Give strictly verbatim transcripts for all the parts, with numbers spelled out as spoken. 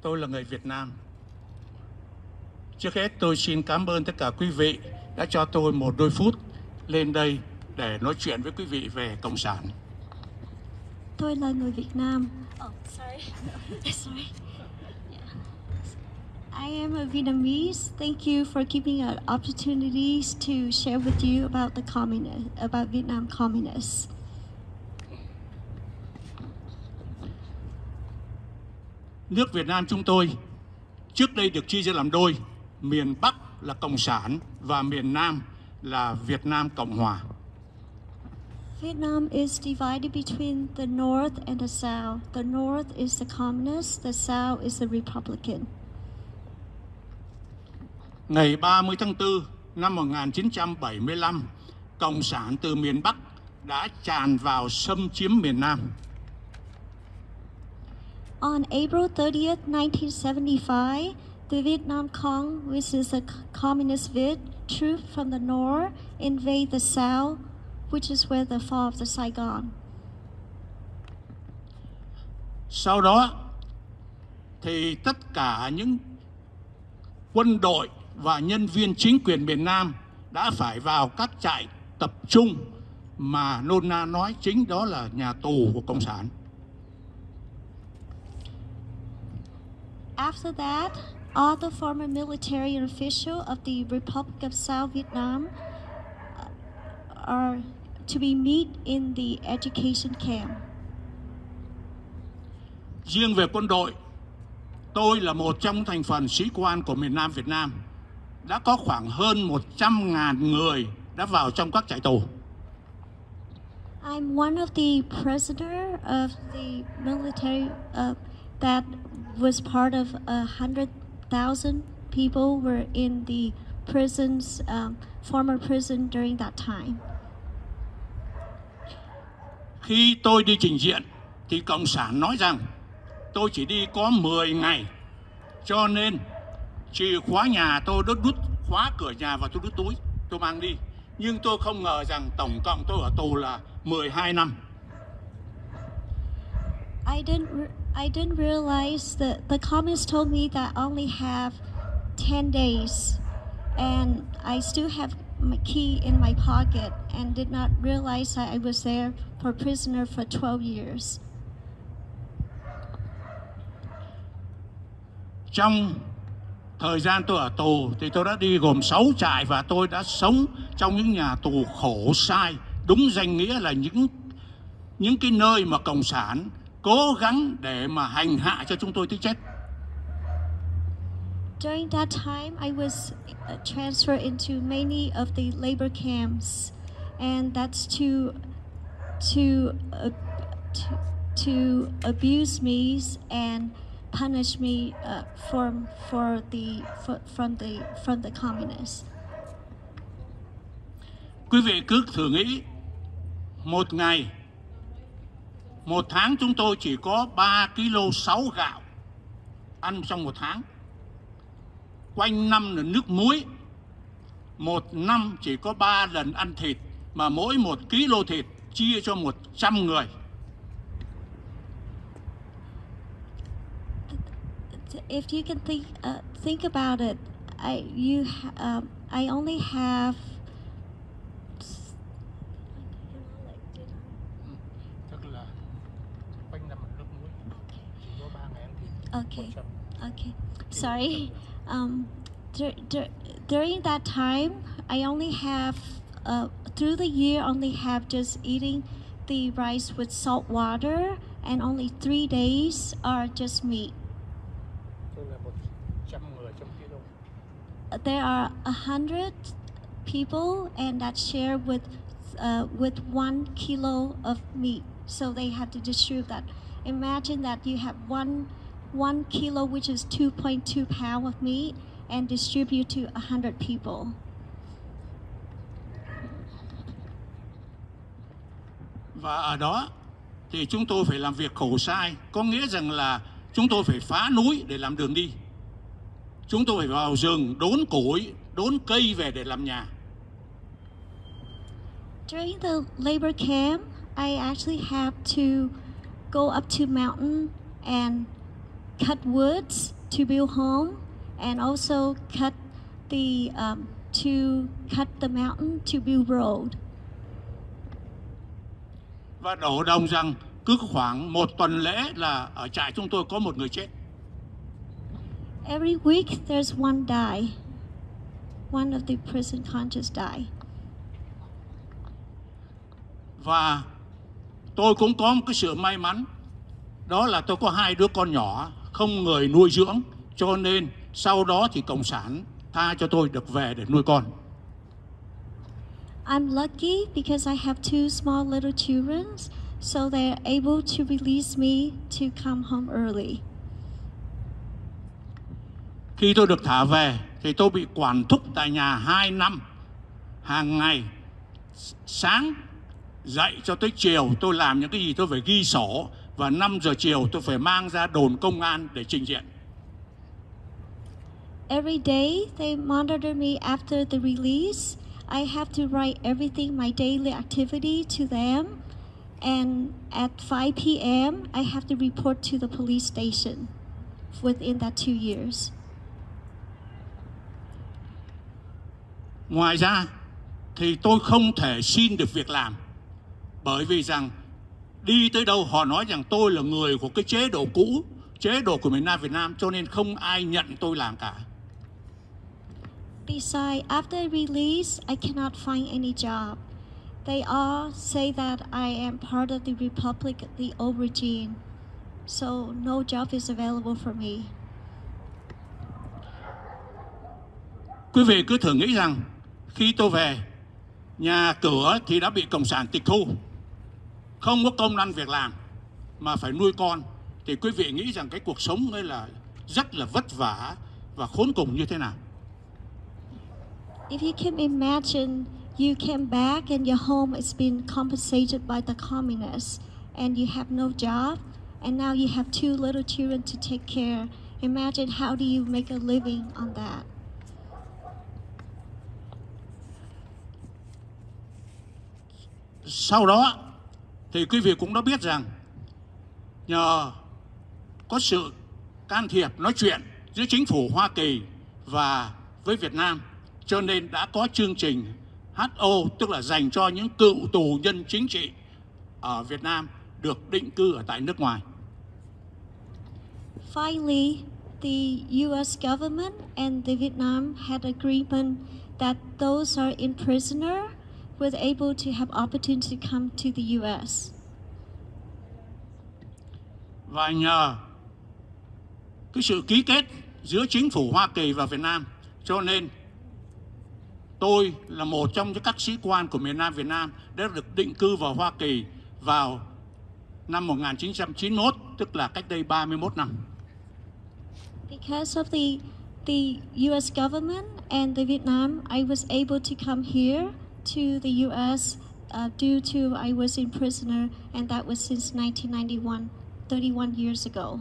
tôi là người Việt Nam. Trước hết tôi xin cảm ơn tất cả quý vị đã cho tôi một đôi phút lên đây để nói chuyện với quý vị về Cộng sản. Tôi là người Việt Nam. Oh, sorry. Sorry. I am a Vietnamese. Thank you for giving us opportunities to share with you about the communist, about Vietnam communists. Nước Việt Nam chúng tôi trước đây được chia ra làm đôi, miền Bắc là Cộng sản và miền Nam là Việt Nam Cộng hòa. Vietnam is divided between the North and the South. The North is the communist, the South is the Republican. Ngày ba mươi tháng tư năm một nghìn chín trăm bảy mươi lăm, Cộng sản từ miền Bắc đã tràn vào xâm chiếm miền Nam. On April thirtieth, nineteen seventy-five, the Vietnam Cong, which is a communist Viet troop from the north, invade the south, which is where the fall of the Saigon. Sau đó thì tất cả những quân đội và nhân viên chính quyền miền Nam đã phải vào các trại tập trung mà nôm na nói chính đó là nhà tù của Cộng sản. After that, all the former military and officials of the Republic of South Vietnam are to be meet in the education camp. Riêng về quân đội, tôi là một trong thành phần sĩ quan của miền Nam Việt Nam. Đã có khoảng hơn một trăm ngàn người đã vào trong các trại tù. I'm one of the prisoner of the military uh, that was part of a hundred thousand people were in the prisons, um, former prison during that time. Khi tôi đi trình diện thì Cộng sản nói rằng tôi chỉ đi có mười ngày, cho nên chìa khóa nhà tôi đốt đút khóa cửa nhà và tôi đút túi, tôi mang đi. Nhưng tôi không ngờ rằng tổng cộng tôi ở tù là mười hai năm. I didn't I didn't realize that the communists told me that I only have ten days, and I still have my key in my pocket, and did not realize that I was there for prisoner for twelve years. Trong thời gian tôi ở tù thì tôi đã đi gồm sáu trại và tôi đã sống trong những nhà tù khổ sai, đúng danh nghĩa là những những cái nơi mà Cộng sản cố gắng để mà hành hạ cho chúng tôi tới chết. During that time, I was transferred into many of the labor camps, and that's to to uh, to, to abuse me and punish me uh, from for the for, from the from the communists. Quý vị cứ thử nghĩ, một ngày, một tháng chúng tôi chỉ có ba ki lô sáu gạo ăn trong một tháng. Quanh năm là nước muối. Một năm chỉ có ba lần ăn thịt, mà mỗi một ký lô thịt chia cho một trăm người. If you can think uh, think about it, I you um, I only have. Okay, okay. Sorry. Um, dur dur during that time, I only have uh, through the year only have just eating the rice with salt water, and only three days are just meat. There are a hundred people, and that share with uh, with one kilo of meat. So they have to distribute that. Imagine that you have one one kilo, which is two point two pound of meat, and distribute to a hundred people. Và ở đó thì chúng tôi phải làm việc khổ sai, có nghĩa rằng là chúng tôi phải phá núi để làm đường đi. Chúng tôi phải vào rừng đốn củi, đốn cây về để làm nhà. During the labor camp, I actually have to go up to mountain and cut woods to build home, and also cut the um, to cut the mountain to build road. Và đổ đồng rằng cứ khoảng một tuần lễ là ở trại chúng tôi có một người chết. Every week there's one die. One of the prison convicts die. Và tôi cũng có một cái sự may mắn, đó là tôi có hai đứa con nhỏ không người nuôi dưỡng, cho nên sau đó thì cộng sản tha cho tôi được về để nuôi con. I'm lucky because I have two small little children, so they're able to release me to come home early. Khi tôi được thả về thì tôi bị quản thúc tại nhà hai năm. Hàng ngày sáng dậy cho tới chiều tôi làm những cái gì tôi phải ghi sổ, và năm giờ chiều tôi phải mang ra đồn công an để trình diện. Every day they monitor me after the release. I have to write everything, my daily activity to them. And at five p m I have to report to the police station within that two years. Ngoài ra thì tôi không thể xin được việc làm, bởi vì rằng đi tới đâu họ nói rằng tôi là người của cái chế độ cũ, chế độ của miền Nam Việt Nam, cho nên không ai nhận tôi làm cả. Besides, after release, I cannot find any job. They all say that I am part of the Republic, the old regime, so no job is available for me. Quý vị cứ thử nghĩ rằng khi tôi về, nhà cửa thì đã bị cộng sản tịch thu, không có công ăn việc làm mà phải nuôi con, thì quý vị nghĩ rằng cái cuộc sống ấy là rất là vất vả và khốn cùng như thế nào? If you can imagine, you came back and your home has been compensated by the communists, and you have no job, and now you have two little children to take care. Imagine how do you make a living on that? Sau đó thì quý vị cũng đã biết rằng nhờ có sự can thiệp nói chuyện giữa chính phủ Hoa Kỳ và với Việt Nam, cho nên đã có chương trình hát o, tức là dành cho những cựu tù nhân chính trị ở Việt Nam được định cư ở tại nước ngoài. Finally, the U S government and the Vietnam had agreement that those are in prisoner were able to have opportunity to come to the U S. Và nhờ cái sự ký kết giữa chính phủ Hoa Kỳ và Việt Nam, cho nên tôi là một trong những các sĩ quan của miền Nam Việt Nam đã được định cư vào Hoa Kỳ vào năm một nghìn chín trăm chín mươi mốt, tức là cách đây ba mươi mốt năm. Because of the the U S government and the Vietnam, I was able to come here to the U S uh, due to I was in prisoner, and that was since nineteen ninety-one, thirty-one years ago.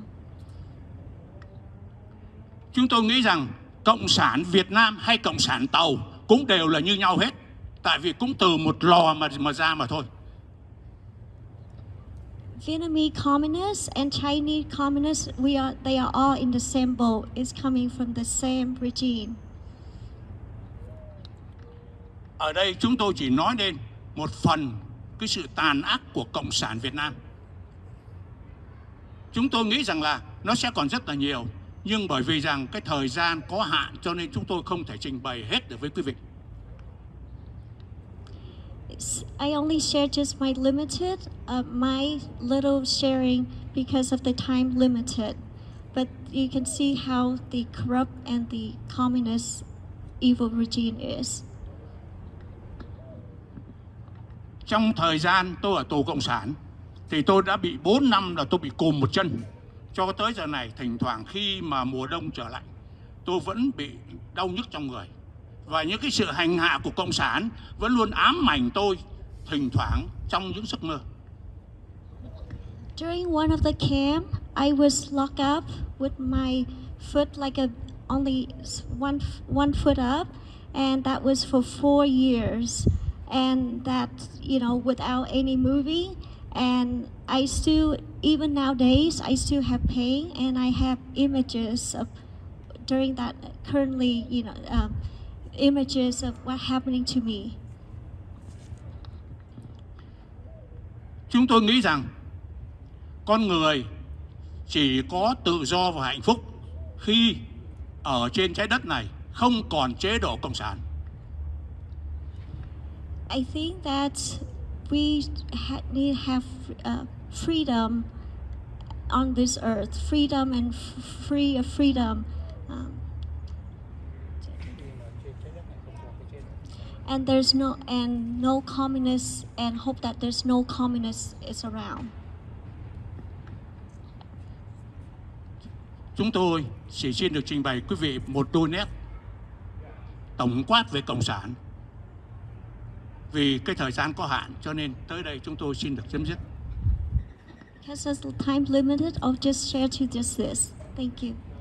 Chúng tôi nghĩ rằng cộng sản Việt Nam hay cộng sản Tàu cũng đều là như nhau hết, tại vì cũng từ một lò mà mà ra mà thôi. Vietnamese communists and Chinese communists, we are they are all in the same boat. It's coming from the same regime. Ở đây chúng tôi chỉ nói đến một phần cái sự tàn ác của cộng sản Việt Nam. Chúng tôi nghĩ rằng là nó sẽ còn rất là nhiều, nhưng bởi vì rằng cái thời gian có hạn cho nên chúng tôi không thể trình bày hết được với quý vị. I only share just my limited, uh, my little sharing because of the time limited. But you can see how the corrupt and the communist evil regime is. Trong thời gian tôi ở tù cộng sản thì tôi đã bị bốn năm là tôi bị cùm một chân. Cho tới giờ này, thỉnh thoảng khi mà mùa đông trở lại, tôi vẫn bị đau nhức trong người. Và những cái sự hành hạ của cộng sản vẫn luôn ám ảnh tôi thỉnh thoảng trong những giấc mơ. During one of the camp, I was locked up with my foot like a only one one foot up, and that was for four years. And that, you know, without any moving, And I still, even nowadays, I still have pain, and I have images of during that currently, you know, um, images of what happening to me. Chúng tôi nghĩ rằng con người chỉ có tự do và hạnh phúc khi ở trên trái đất này không còn chế độ cộng sản. I think that we ha need have uh, freedom on this earth, freedom and f free of freedom. Um, and there's no and no communists, and hope that there's no communists is around. Chúng tôi chỉ xin được trình bày quý vị một đôi nét tổng quát về cộng sản. Vì cái thời gian có hạn cho nên tới đây chúng tôi xin được chấm dứt. Because the time limited, I'll just share to just this. Thank you.